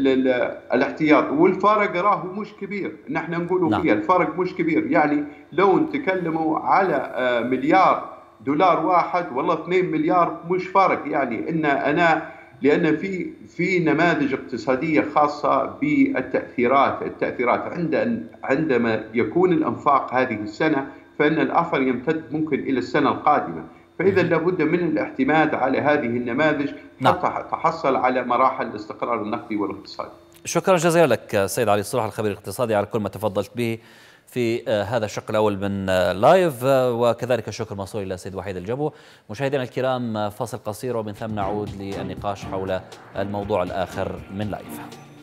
الاحتياط. والفرق راه مش كبير، نحن نقولوا نعم. فيها الفرق مش كبير. يعني لو نتكلموا على مليار دولار واحد والله اثنين مليار مش فرق، يعني إن أنا لأن في في نماذج اقتصادية خاصة بالتأثيرات التأثيرات عند عندما يكون الإنفاق هذه السنة، فإن الأثر يمتد ممكن إلى السنة القادمة. فإذا لابد من الاعتماد على هذه النماذج حتى تحصل على مراحل الاستقرار النقدي والاقتصادي. شكرا جزيلا لك سيد علي الصلح الخبير الاقتصادي على كل ما تفضلت به في هذا الشق الأول من لايف، وكذلك الشكر موصول إلى سيد وحيد الجبو. مشاهدينا الكرام، فاصل قصير ومن ثم نعود للنقاش حول الموضوع الآخر من لايف.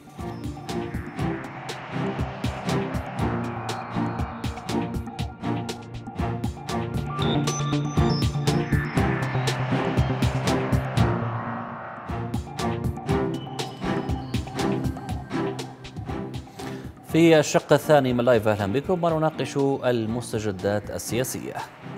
في الشق الثاني من لايف أهلا بكم، ونناقش المستجدات السياسية.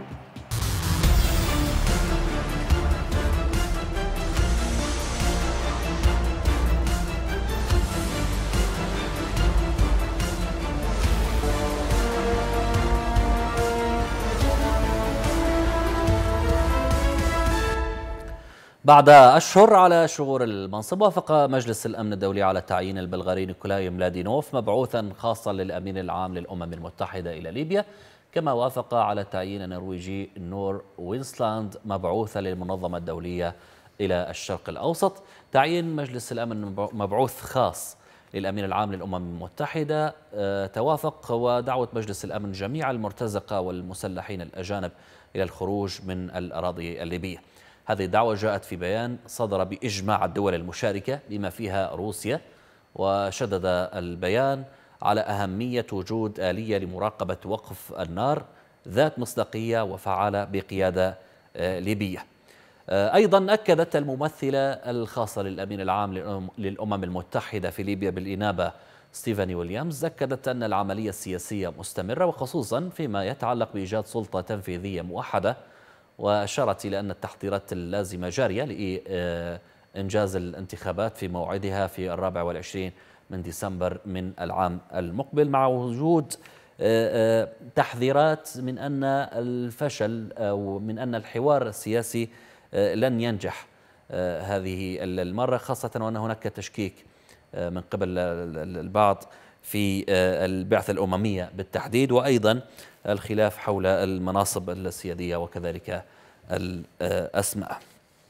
بعد أشهر على شغور المنصب، وافق مجلس الأمن الدولي على تعيين البلغاري نيكولاي ملادينوف مبعوثا خاصا للأمين العام للأمم المتحدة إلى ليبيا، كما وافق على تعيين النرويجي نور وينسلاند مبعوثا للمنظمة الدولية إلى الشرق الأوسط. تعيين مجلس الأمن مبعوث خاص للأمين العام للأمم المتحدة توافق ودعوة مجلس الأمن جميع المرتزقة والمسلحين الأجانب إلى الخروج من الأراضي الليبية. هذه الدعوة جاءت في بيان صدر بإجماع الدول المشاركة بما فيها روسيا، وشدد البيان على أهمية وجود آلية لمراقبة وقف النار ذات مصداقية وفعالة بقيادة ليبية. أيضا أكدت الممثلة الخاصة للأمين العام للأمم المتحدة في ليبيا بالإنابة ستيفاني ويليامز، أكدت أن العملية السياسية مستمرة، وخصوصا فيما يتعلق بإيجاد سلطة تنفيذية موحدة، وأشارت إلى أن التحضيرات اللازمة جارية لإنجاز الانتخابات في موعدها في الرابع والعشرين من ديسمبر من العام المقبل، مع وجود تحذيرات من أن الفشل أو من أن الحوار السياسي لن ينجح هذه المرة، خاصة وأن هناك تشكيك من قبل البعض في البعثة الأممية بالتحديد، وأيضا الخلاف حول المناصب السيادية وكذلك الأسماء.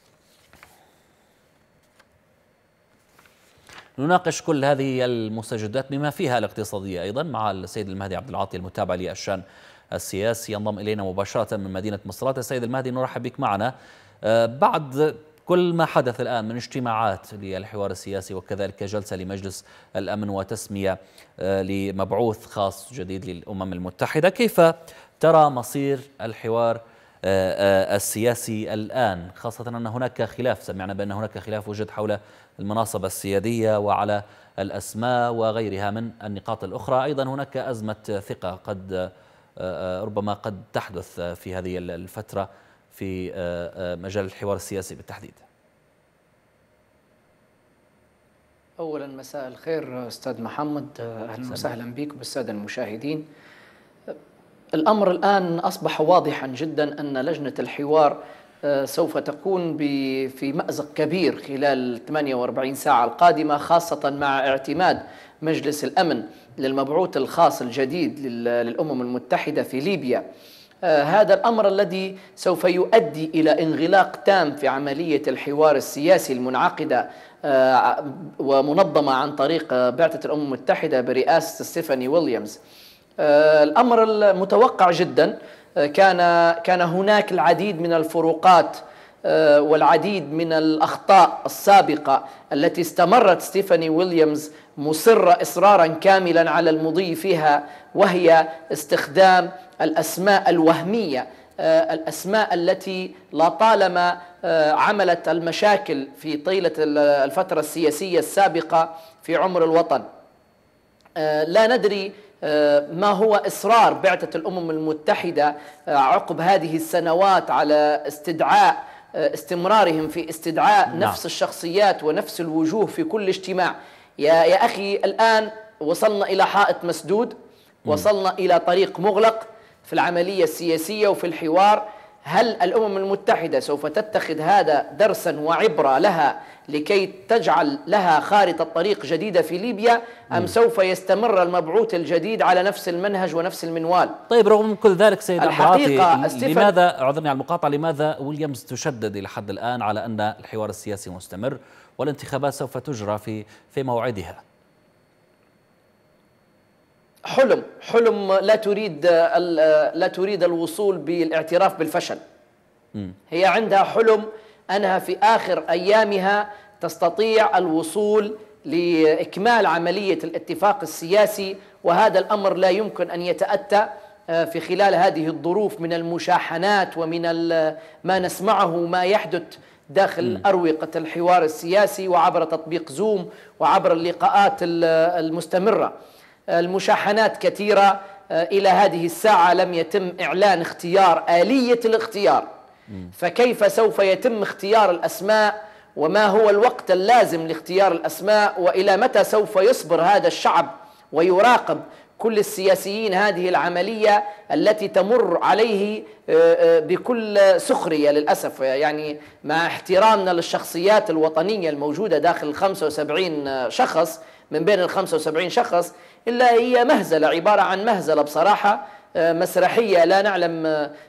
نناقش كل هذه المستجدات بما فيها الاقتصادية أيضا مع السيد المهدي عبد العاطي المتابع للشأن السياسي، ينضم إلينا مباشرة من مدينة مصرات. السيد المهدي، نرحب بك معنا. بعد كل ما حدث الآن من اجتماعات للحوار السياسي وكذلك جلسة لمجلس الأمن وتسمية لمبعوث خاص جديد للأمم المتحدة، كيف ترى مصير الحوار السياسي الآن، خاصة أن هناك خلاف، سمعنا بأن هناك خلاف وجد حول المناصب السيادية وعلى الأسماء وغيرها من النقاط الأخرى، أيضا هناك أزمة ثقة قد ربما قد تحدث في هذه الفترة في مجال الحوار السياسي بالتحديد. أولا مساء الخير أستاذ محمد، أهلا وسهلا بك وبالسادة المشاهدين. الأمر الآن أصبح واضحا جدا أن لجنة الحوار سوف تكون في مأزق كبير خلال ثمانية وأربعين ساعة القادمة، خاصة مع اعتماد مجلس الأمن للمبعوث الخاص الجديد للأمم المتحدة في ليبيا. هذا الأمر الذي سوف يؤدي إلى انغلاق تام في عملية الحوار السياسي المنعقدة ومنظمة عن طريق بعثة الأمم المتحدة برئاسة ستيفاني ويليامز. الأمر المتوقع جدا، كان كان هناك العديد من الفروقات والعديد من الأخطاء السابقة التي استمرت ستيفاني ويليامز مصرة إصرارا كاملا على المضي فيها، وهي استخدام الأسماء الوهمية، الأسماء التي لطالما عملت المشاكل في طيلة الفترة السياسية السابقة في عمر الوطن. لا ندري ما هو إصرار بعثة الأمم المتحدة عقب هذه السنوات على استدعاء استمرارهم في استدعاء نعم. نفس الشخصيات ونفس الوجوه في كل اجتماع. يا, يا أخي الآن وصلنا إلى حائط مسدود، وصلنا إلى طريق مغلق في العملية السياسية وفي الحوار. هل الأمم المتحدة سوف تتخذ هذا درسا وعبرة لها لكي تجعل لها خارطة طريق جديدة في ليبيا، أم سوف يستمر المبعوث الجديد على نفس المنهج ونفس المنوال؟ طيب، رغم كل ذلك سيد الحقيقة لماذا، اعذرني على المقاطعة، لماذا ويليامز تشدد إلى حد الآن على أن الحوار السياسي مستمر والانتخابات سوف تجرى في في موعدها؟ حلم حلم لا تريد لا تريد الوصول بالاعتراف بالفشل. م. هي عندها حلم أنها في آخر أيامها تستطيع الوصول لإكمال عملية الاتفاق السياسي، وهذا الأمر لا يمكن أن يتأتى في خلال هذه الظروف من المشاحنات ومن ما نسمعه ما يحدث داخل أروقة الحوار السياسي وعبر تطبيق زوم وعبر اللقاءات المستمرة. المشاحنات كثيرة، إلى هذه الساعة لم يتم إعلان اختيار آلية الاختيار، فكيف سوف يتم اختيار الأسماء، وما هو الوقت اللازم لاختيار الأسماء، وإلى متى سوف يصبر هذا الشعب ويراقب كل السياسيين هذه العملية التي تمر عليه بكل سخرية للأسف. يعني مع احترامنا للشخصيات الوطنية الموجودة داخل خمسة وسبعين شخص، من بين ال خمسة وسبعين شخص إلا هي مهزلة، عبارة عن مهزلة بصراحة، مسرحية لا نعلم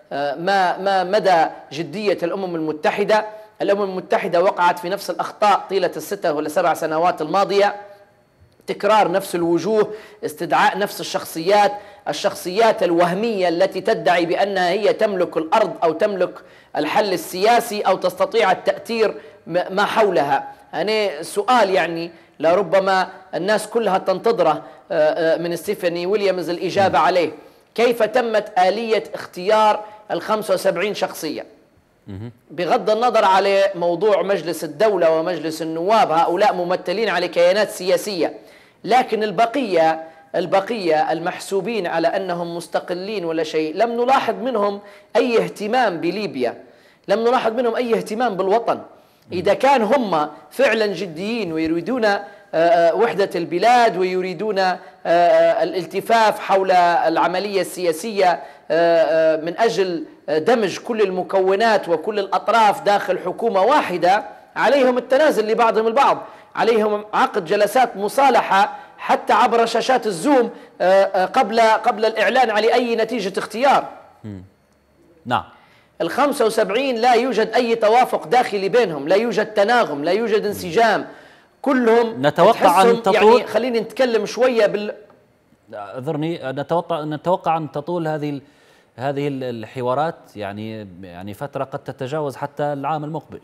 ما ما مدى جدية الأمم المتحدة. الأمم المتحدة وقعت في نفس الأخطاء طيلة الستة ولا سبع سنوات الماضية، تكرار نفس الوجوه، استدعاء نفس الشخصيات، الشخصيات الوهمية التي تدعي بأنها هي تملك الأرض أو تملك الحل السياسي أو تستطيع التأثير ما حولها. أنا سؤال يعني لربما الناس كلها تنتظره من ستيفاني ويليامز الإجابة عليه، كيف تمت آلية اختيار ال خمسة وسبعين شخصية؟ بغض النظر على موضوع مجلس الدولة ومجلس النواب، هؤلاء ممثلين على كيانات سياسية، لكن البقية البقية المحسوبين على أنهم مستقلين ولا شيء، لم نلاحظ منهم أي اهتمام بليبيا، لم نلاحظ منهم أي اهتمام بالوطن. إذا كان هم فعلا جديين ويريدون وحدة البلاد ويريدون الالتفاف حول العملية السياسية من أجل دمج كل المكونات وكل الأطراف داخل حكومة واحدة، عليهم التنازل لبعضهم البعض، عليهم عقد جلسات مصالحة حتى عبر شاشات الزوم قبل قبل الإعلان على أي نتيجة اختيار. نعم. الخمسة وسبعين لا يوجد أي توافق داخلي بينهم، لا يوجد تناغم، لا يوجد انسجام، كلهم نتوقع أن تطول، يعني خليني نتكلم شوية بال اعذرني، نتوقع نتوقع أن تطول هذه هذه الحوارات يعني يعني فترة قد تتجاوز حتى العام المقبل،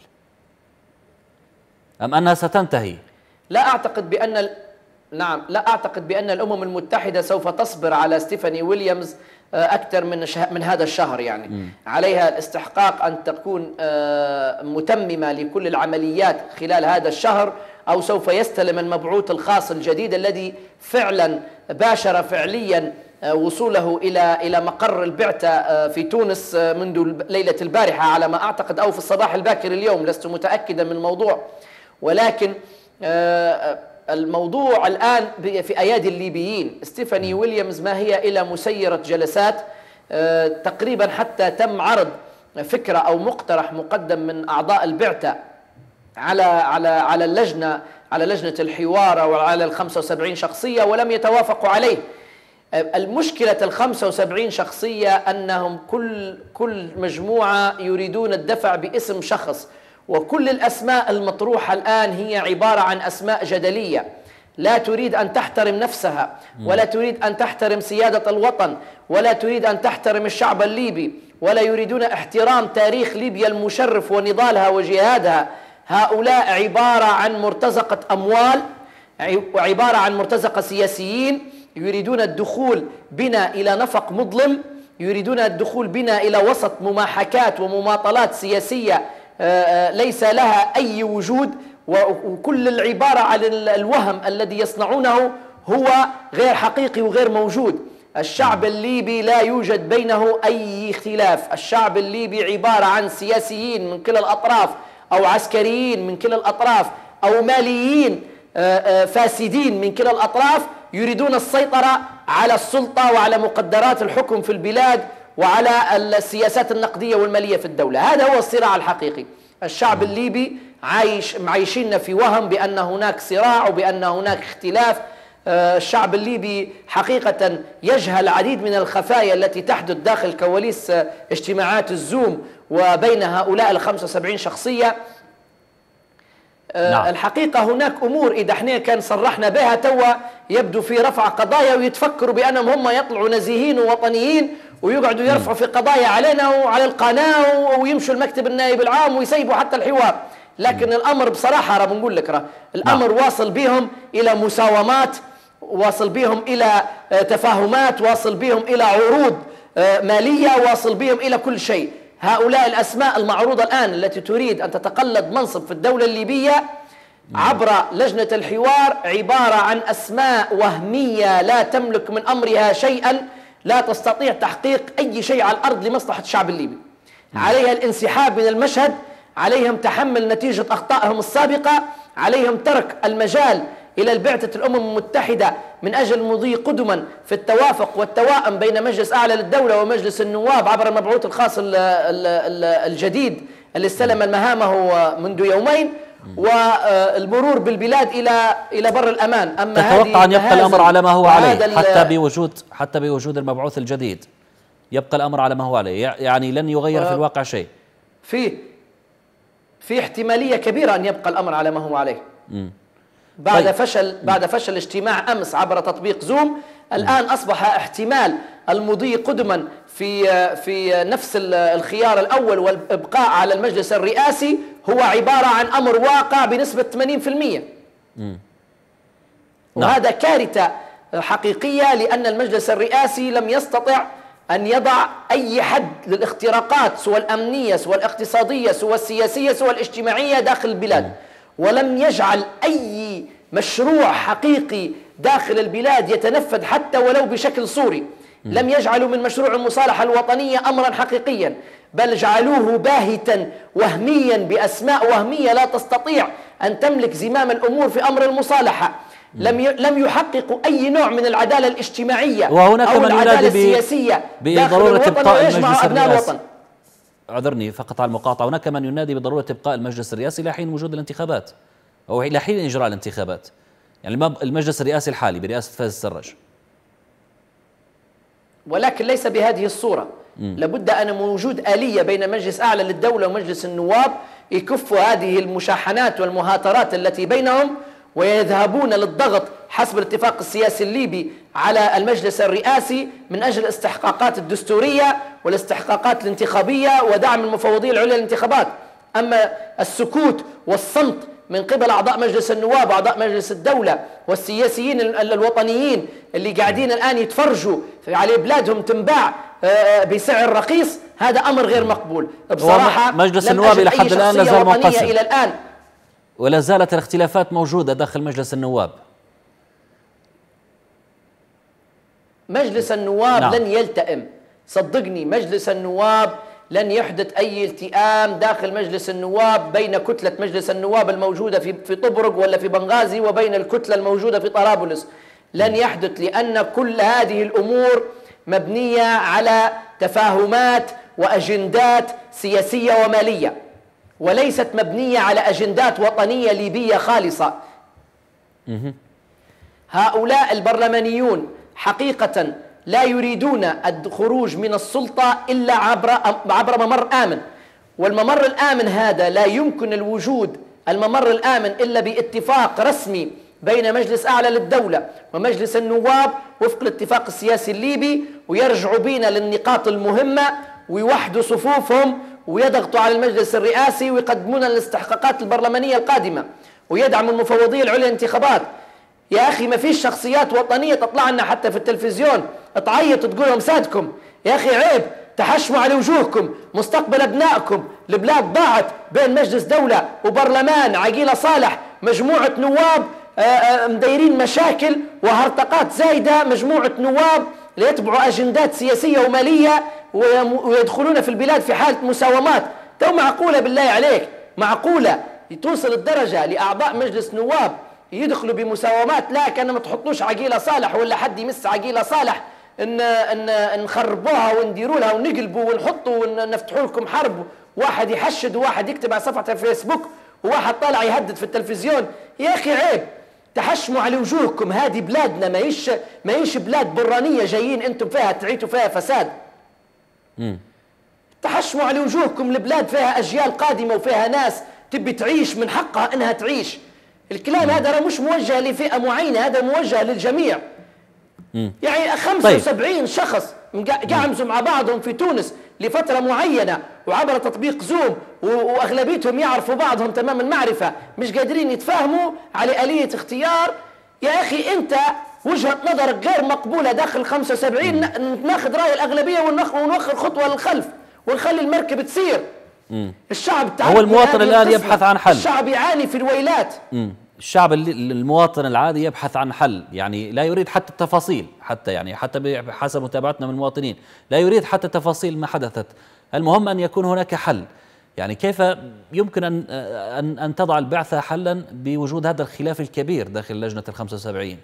أم أنها ستنتهي؟ لا أعتقد بأن ال... نعم لا أعتقد بأن الأمم المتحدة سوف تصبر على ستيفاني ويليامز أكثر من شه... من هذا الشهر يعني. م. عليها الاستحقاق أن تكون متممة لكل العمليات خلال هذا الشهر، أو سوف يستلم المبعوث الخاص الجديد الذي فعلا باشر فعليا وصوله إلى إلى مقر البعثة في تونس منذ ليلة البارحة على ما أعتقد، أو في الصباح الباكر اليوم، لست متأكدا من الموضوع. ولكن الموضوع الآن في أيادي الليبيين. ستيفاني ويليامز ما هي إلى مسيرة جلسات، تقريبا حتى تم عرض فكرة أو مقترح مقدم من أعضاء البعثة على على على اللجنة على لجنة الحوار وعلى ال خمسة وسبعين شخصية، ولم يتوافقوا عليه. المشكلة ال خمسة وسبعين شخصية أنهم كل كل مجموعة يريدون الدفع باسم شخص، وكل الأسماء المطروحة الآن هي عبارة عن أسماء جدلية، لا تريد أن تحترم نفسها، ولا تريد أن تحترم سيادة الوطن، ولا تريد أن تحترم الشعب الليبي، ولا يريدون احترام تاريخ ليبيا المشرف ونضالها وجهادها. هؤلاء عبارة عن مرتزقة أموال، وعبارة عن مرتزقة سياسيين يريدون الدخول بنا إلى نفق مظلم، يريدون الدخول بنا إلى وسط مماحكات ومماطلات سياسية ليس لها أي وجود، وكل العبارة عن الوهم الذي يصنعونه هو غير حقيقي وغير موجود. الشعب الليبي لا يوجد بينه أي اختلاف، الشعب الليبي عبارة عن سياسيين من كلا الأطراف، أو عسكريين من كلا الأطراف، أو ماليين فاسدين من كلا الأطراف، يريدون السيطرة على السلطة وعلى مقدرات الحكم في البلاد وعلى السياسات النقدية والمالية في الدولة. هذا هو الصراع الحقيقي. الشعب الليبي عايش معيشين في وهم بأن هناك صراع وبأن هناك اختلاف. الشعب الليبي حقيقة يجهل العديد من الخفايا التي تحدث داخل كواليس اجتماعات الزوم وبين هؤلاء ال خمسة وسبعين شخصية. نعم. الحقيقة هناك أمور إذا احنا كان صرحنا بها توا يبدو في رفع قضايا، ويتفكروا بأنهم هم يطلعوا نزيهين ووطنيين ويقعدوا يرفعوا في قضايا علينا وعلى القناة ويمشوا المكتب النائب العام ويسيبوا حتى الحوار. لكن الأمر بصراحة راه بنقول لك راه الأمر نعم. واصل بهم إلى مساومات، واصل بهم إلى تفاهمات، واصل بهم إلى عروض مالية، واصل بهم إلى كل شيء. هؤلاء الأسماء المعروضة الآن التي تريد أن تتقلد منصب في الدولة الليبية عبر لجنة الحوار عبارة عن أسماء وهمية لا تملك من أمرها شيئا، لا تستطيع تحقيق أي شيء على الأرض لمصلحة الشعب الليبي. عليها الانسحاب من المشهد، عليهم تحمل نتيجة أخطائهم السابقة، عليهم ترك المجال إلى البعثة الأمم المتحدة من أجل مضي قدما في التوافق والتوائم بين مجلس أعلى للدولة ومجلس النواب عبر المبعوث الخاص الجديد اللي استلم مهامه منذ يومين، والمرور بالبلاد إلى إلى بر الأمان. أما تتوقع أن يبقى الأمر على ما هو عليه حتى بوجود حتى بوجود المبعوث الجديد؟ يبقى الأمر على ما هو عليه، يعني لن يغير في الواقع شيء؟ في في احتمالية كبيرة أن يبقى الأمر على ما هو عليه. م. بعد طيب. فشل بعد فشل اجتماع أمس عبر تطبيق زوم، الآن أصبح احتمال المضي قدما في في نفس الخيار الأول والإبقاء على المجلس الرئاسي هو عبارة عن أمر واقع بنسبة ثمانين بالمئة. وهذا كارثة حقيقية، لأن المجلس الرئاسي لم يستطع أن يضع أي حد للاختراقات سواء الأمنية سواء الاقتصادية سواء السياسية سواء الاجتماعية داخل البلاد، ولم يجعل أي مشروع حقيقي داخل البلاد يتنفذ حتى ولو بشكل صوري. لم يجعلوا من مشروع المصالحة الوطنية أمرا حقيقيا، بل جعلوه باهتا وهميا بأسماء وهمية لا تستطيع أن تملك زمام الأمور في أمر المصالحة. لم لم يحققوا أي نوع من العدالة الاجتماعية وهناك أو من العدالة السياسية بضرورة إبقاء المجلس الرئاسي. الوطن. اعذرني فقط على المقاطعة، هناك من ينادي بضرورة إبقاء المجلس الرئاسي إلى حين وجود الانتخابات أو إلى حين إجراء الانتخابات، يعني المجلس الرئاسي الحالي برئاسة فايز السراج. ولكن ليس بهذه الصورة. م. لابد أن موجود آلية بين مجلس أعلى للدولة ومجلس النواب يكفوا هذه المشاحنات والمهاترات التي بينهم، ويذهبون للضغط حسب الاتفاق السياسي الليبي على المجلس الرئاسي من أجل الاستحقاقات الدستورية والاستحقاقات الانتخابية ودعم المفوضية العليا للانتخابات. أما السكوت والصمت من قبل أعضاء مجلس النواب وأعضاء مجلس الدولة والسياسيين الوطنيين اللي قاعدين الآن يتفرجوا على بلادهم تنباع بسعر رخيص، هذا أمر غير مقبول بصراحة. مجلس النواب إلى حد الآن لا زال منقسم إلى الآن، ولا زالت الاختلافات موجودة داخل مجلس النواب. مجلس النواب نعم. لن يلتئم، صدقني مجلس النواب لن يحدث أي التئام داخل مجلس النواب بين كتلة مجلس النواب الموجودة في في طبرق ولا في بنغازي وبين الكتلة الموجودة في طرابلس. لن يحدث، لأن كل هذه الأمور مبنية على تفاهمات وأجندات سياسية ومالية، وليست مبنية على أجندات وطنية ليبية خالصة. هؤلاء البرلمانيون حقيقة لا يريدون الخروج من السلطة إلا عبر عبر ممر آمن، والممر الآمن هذا لا يمكن الوجود الممر الآمن إلا باتفاق رسمي بين مجلس أعلى للدولة ومجلس النواب وفق الاتفاق السياسي الليبي، ويرجعوا بينا للنقاط المهمة ويوحدوا صفوفهم ويضغطوا على المجلس الرئاسي ويقدمون الاستحقاقات البرلمانية القادمة ويدعموا المفوضية العليا للانتخابات. يا أخي ما فيش شخصيات وطنية تطلع لنا حتى في التلفزيون تعيط تقول لهم سادكم. يا أخي عيب، تحشموا على وجوهكم، مستقبل أبنائكم. البلاد ضاعت بين مجلس دولة وبرلمان عقيلة صالح، مجموعة نواب مديرين مشاكل وهرطقات زايدة، مجموعة نواب ليتبعوا أجندات سياسية ومالية ويدخلون في البلاد في حالة مساومات. تو معقولة بالله عليك؟ معقولة توصل الدرجة لأعضاء مجلس نواب يدخلوا بمساومات؟ لا، كان ما تحطوش عقيلة صالح ولا حد يمس عقيلة صالح ان ان نخربوها ونديروا لها ونقلبوا ونحطوا ونفتحوا لكم حرب، واحد يحشد وواحد يكتب على صفحة الفيسبوك وواحد طالع يهدد في التلفزيون. يا اخي عيب، تحشموا على وجوهكم. هذه بلادنا ما يش ما يش بلاد برانية جايين انتم فيها تعيتوا فيها فساد. امم تحشموا على وجوهكم. البلاد فيها اجيال قادمة وفيها ناس تبي تعيش من حقها انها تعيش. الكلام هذا مش موجه لفئة معينة، هذا موجه للجميع. مم. يعني خمسة وسبعين طيب. شخص قاعمزوا مع بعضهم في تونس لفترة معينة وعبر تطبيق زوم، وأغلبيتهم يعرفوا بعضهم تمام المعرفة، مش قادرين يتفاهموا على آلية اختيار. يا أخي أنت وجهة نظرك غير مقبولة داخل خمسة وسبعين، ناخذ رأي الأغلبية ونوخر خطوة للخلف ونخلي المركب تسير. مم. الشعب هو المواطن الآن يبحث عن حل. الشعب يعاني في الويلات. مم. الشعب المواطن العادي يبحث عن حل، يعني لا يريد حتى التفاصيل، حتى يعني حتى بحسب متابعتنا من المواطنين لا يريد حتى تفاصيل ما حدثت. المهم أن يكون هناك حل. يعني كيف يمكن أن أن أن تضع البعثة حلا بوجود هذا الخلاف الكبير داخل لجنة الخمسة وسبعين؟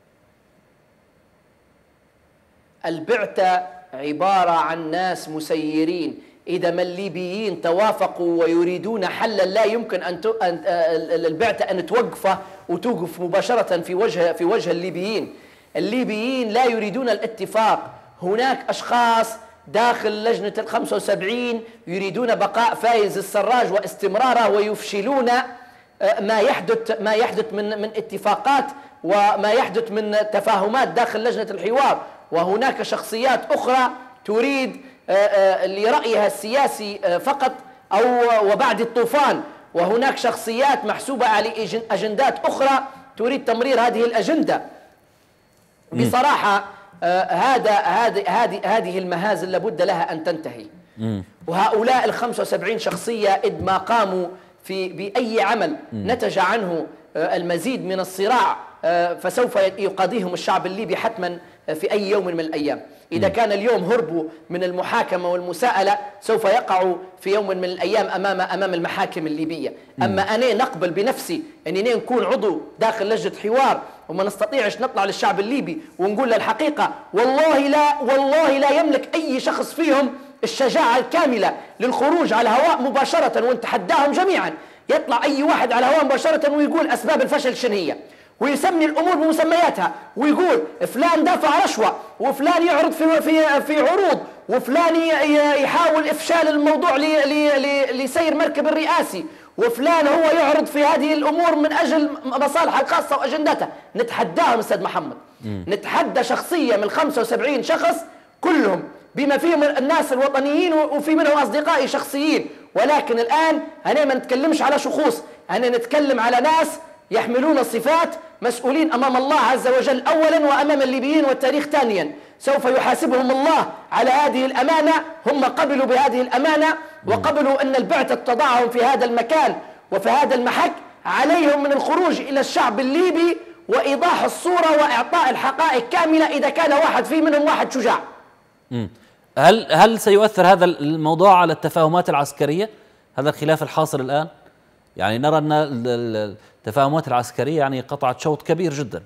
البعثة عبارة عن ناس مسيرين. إذا ما الليبيين توافقوا ويريدون حلا لا يمكن أن البعثة أن توقفه وتوقف مباشرة في وجه في وجه الليبيين. الليبيين لا يريدون الاتفاق. هناك أشخاص داخل لجنة الخمسة وسبعين يريدون بقاء فايز السراج واستمراره ويفشلون ما يحدث ما يحدث من من اتفاقات وما يحدث من تفاهمات داخل لجنة الحوار. وهناك شخصيات أخرى تريد لرأيها السياسي فقط أو وبعد الطوفان، وهناك شخصيات محسوبة على أجندات أخرى تريد تمرير هذه الأجندة. بصراحة هذا هذه هذه هذه المهازل لابد لها أن تنتهي. وهؤلاء ال خمسة وسبعين شخصية إذ ما قاموا في بأي عمل نتج عنه المزيد من الصراع فسوف يقاضيهم الشعب الليبي حتما في أي يوم من الأيام. إذا كان اليوم هربوا من المحاكمة والمساءلة سوف يقعوا في يوم من الأيام أمام أمام المحاكم الليبية. أما أنا نقبل بنفسي أني نكون عضو داخل لجنة حوار وما نستطيعش نطلع للشعب الليبي ونقول له الحقيقة، والله لا والله لا يملك أي شخص فيهم الشجاعة الكاملة للخروج على الهواء مباشرة ونتحداهم جميعا. يطلع أي واحد على الهواء مباشرة ويقول أسباب الفشل شنو هي، ويسمي الأمور بمسمياتها ويقول فلان دافع رشوة وفلان يعرض في في في عروض وفلان يحاول إفشال الموضوع لسير مركب الرئاسي وفلان هو يعرض في هذه الأمور من أجل مصالحه الخاصة وأجندته. نتحداهم أستاذ محمد. مم. نتحدى شخصية من خمسة وسبعين شخص كلهم بما فيهم الناس الوطنيين وفي منهم أصدقائي شخصيين، ولكن الآن أنا ما نتكلمش على شخوص، أنا نتكلم على ناس يحملون صفات، مسؤولين أمام الله عز وجل أولا وأمام الليبيين والتاريخ ثانيا. سوف يحاسبهم الله على هذه الأمانة. هم قبلوا بهذه الأمانة وقبلوا أن البعثة تضعهم في هذا المكان وفي هذا المحك. عليهم من الخروج إلى الشعب الليبي وإيضاح الصورة وإعطاء الحقائق كاملة إذا كان واحد في منهم واحد شجاع. هل هل سيؤثر هذا الموضوع على التفاهمات العسكرية؟ هذا الخلاف الحاصل الآن، يعني نرى أن التفاهمات العسكرية يعني قطعت شوط كبير جدا.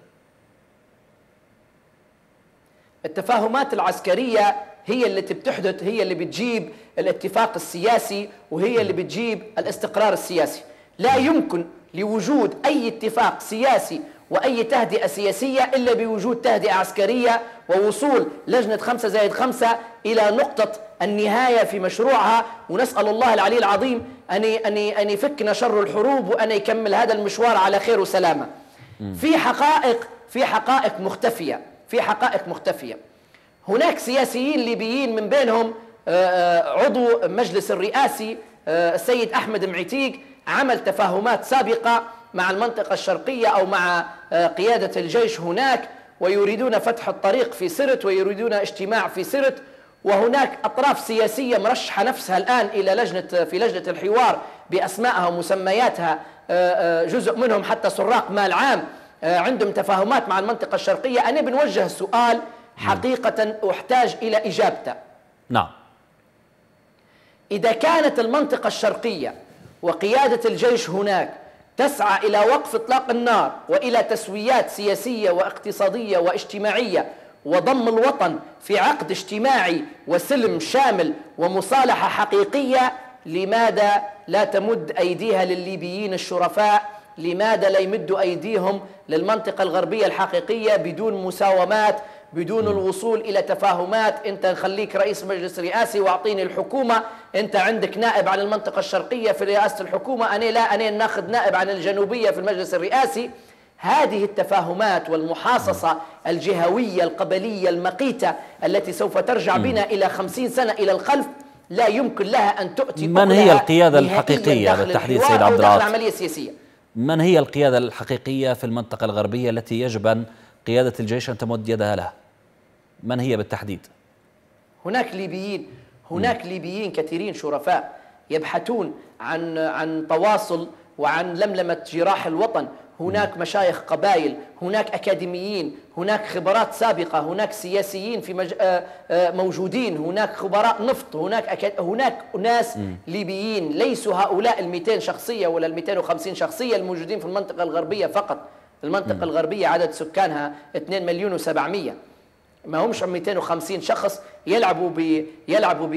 التفاهمات العسكرية هي اللي بتحدث، هي اللي بتجيب الاتفاق السياسي وهي اللي بتجيب الاستقرار السياسي. لا يمكن لوجود أي اتفاق سياسي وأي تهدئة سياسية إلا بوجود تهدئة عسكرية ووصول لجنة خمسة زائد خمسة إلى نقطة النهاية في مشروعها. ونسأل الله العلي العظيم أن أن أن يفكنا شر الحروب وأن يكمل هذا المشوار على خير وسلامة. في حقائق في حقائق مختفية في حقائق مختفية. هناك سياسيين ليبيين من بينهم عضو مجلس الرئاسي السيد أحمد معيتيق عمل تفاهمات سابقة مع المنطقة الشرقية أو مع قيادة الجيش هناك، ويريدون فتح الطريق في سرت ويريدون اجتماع في سرت. وهناك أطراف سياسية مرشحة نفسها الآن إلى لجنة في لجنة الحوار بأسمائها ومسمياتها، جزء منهم حتى سراق مال عام عندهم تفاهمات مع المنطقة الشرقية. أنا بنوجه سؤال حقيقة أحتاج إلى إجابته. نعم. إذا كانت المنطقة الشرقية وقيادة الجيش هناك تسعى إلى وقف إطلاق النار وإلى تسويات سياسية واقتصادية واجتماعية وضم الوطن في عقد اجتماعي وسلم شامل ومصالحة حقيقية، لماذا لا تمد أيديها للليبيين الشرفاء؟ لماذا لا يمدوا أيديهم للمنطقة الغربية الحقيقية بدون مساومات، بدون الوصول إلى تفاهمات؟ أنت خليك رئيس مجلس رئاسي وأعطيني الحكومة، أنت عندك نائب عن المنطقة الشرقية في رئاسة الحكومة، أنا لا، أنا ناخذ نائب عن الجنوبية في المجلس الرئاسي. هذه التفاهمات والمحاصصة الجهوية القبلية المقيتة التي سوف ترجع بنا إلى خمسين سنة إلى الخلف لا يمكن لها أن تؤتي. من هي القيادة الحقيقية بالتحديد سيد عبد العاطي؟ عملية سياسية. من هي القيادة الحقيقية في المنطقة الغربية التي يجب أن قيادة الجيش أن تمد يدها لها؟ من هي بالتحديد؟ هناك ليبيين هناك م. ليبيين كثيرين شرفاء يبحثون عن عن تواصل وعن لملمة جراح الوطن. هناك مشايخ قبائل، هناك أكاديميين، هناك خبرات سابقة، هناك سياسيين في مج... موجودين، هناك خبراء نفط، هناك أكاد... هناك ناس م. ليبيين ليسوا هؤلاء المئتين شخصية ولا المئتين وخمسين شخصية الموجودين في المنطقة الغربية فقط. المنطقة م. الغربية عدد سكانها اثنين مليون وسبعمية، ما همش مئتين وخمسين شخص يلعبوا ب يلعبوا ب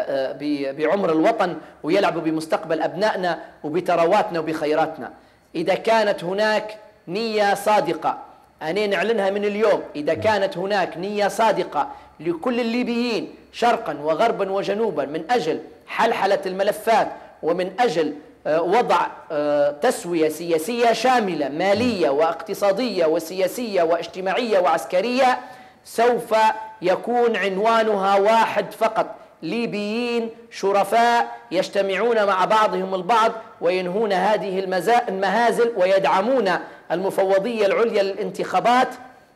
ب بعمر الوطن ويلعبوا بمستقبل أبنائنا وبثرواتنا وبخيراتنا. إذا كانت هناك نية صادقة، أنا نعلنها من اليوم، إذا كانت هناك نية صادقة لكل الليبيين شرقا وغربا وجنوبا من أجل حلحلة الملفات ومن أجل وضع تسوية سياسية شاملة مالية واقتصادية وسياسية واجتماعية وعسكرية، سوف يكون عنوانها واحد فقط: ليبيين شرفاء يجتمعون مع بعضهم البعض وينهون هذه المهازل ويدعمون المفوضية العليا للانتخابات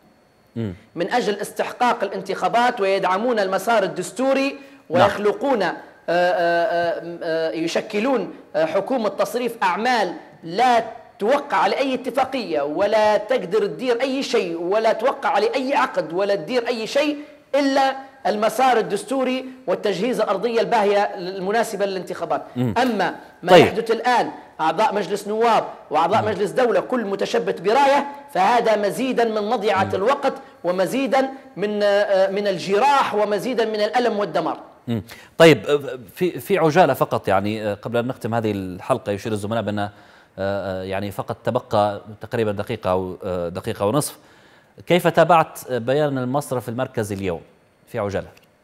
من أجل استحقاق الانتخابات، ويدعمون المسار الدستوري ويخلقون يشكلون حكومة تصريف أعمال لا توقع على أي اتفاقية ولا تقدر تدير أي شيء ولا توقع على أي عقد ولا تدير أي شيء إلا المسار الدستوري والتجهيز الأرضية الباهية المناسبة للانتخابات. م. أما ما طيب. يحدث الآن أعضاء مجلس نواب وأعضاء م. مجلس دولة كل متشبت براية، فهذا مزيدا من مضيعة م. الوقت ومزيدا من من الجراح ومزيدا من الألم والدمار. م. طيب في في عجالة فقط، يعني قبل أن نختم هذه الحلقة، يشير الزملاء بأن يعني فقط تبقى تقريبا دقيقة أو دقيقة ونصف. كيف تابعت بيان المصرف المركزي اليوم في عجالة؟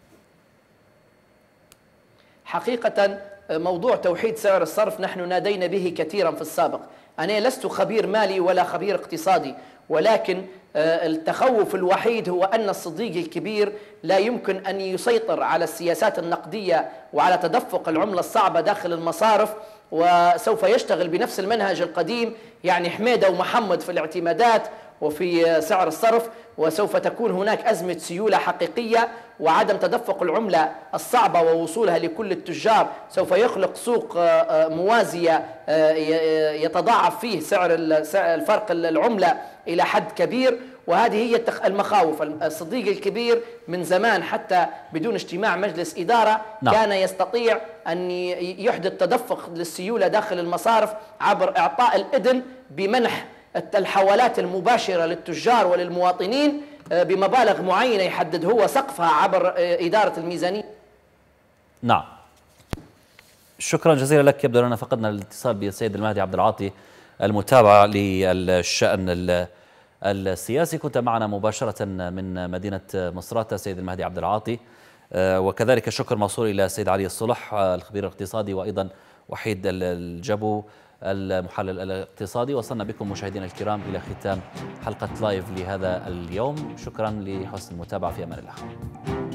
حقيقة موضوع توحيد سعر الصرف نحن نادينا به كثيرا في السابق. أنا لست خبير مالي ولا خبير اقتصادي، ولكن التخوف الوحيد هو أن الصديق الكبير لا يمكن أن يسيطر على السياسات النقدية وعلى تدفق العملة الصعبة داخل المصارف، وسوف يشتغل بنفس المنهج القديم، يعني حميدة ومحمد في الاعتمادات وفي سعر الصرف، وسوف تكون هناك أزمة سيولة حقيقية، وعدم تدفق العملة الصعبة ووصولها لكل التجار سوف يخلق سوق موازية يتضاعف فيه سعر الفرق العملة إلى حد كبير. وهذه هي المخاوف. الصديق الكبير من زمان حتى بدون اجتماع مجلس إدارة نعم. كان يستطيع أن يحدث تدفق للسيولة داخل المصارف عبر إعطاء الإذن بمنح الحوالات المباشرة للتجار وللمواطنين بمبالغ معينة يحدد هو سقفها عبر إدارة الميزانية. نعم، شكرا جزيلا لك. يبدو أننا فقدنا الاتصال بالسيد المهدي عبد العاطي المتابع للشأن السياسي. كنت معنا مباشرة من مدينة مصراتة سيد المهدي عبد العاطي، وكذلك الشكر موصول إلى السيد علي الصلح الخبير الاقتصادي، وأيضا وحيد الجبو المحلل الاقتصادي. وصلنا بكم مشاهدينا الكرام إلى ختام حلقة لايف لهذا اليوم. شكرا لحسن المتابعة، في أمان الله.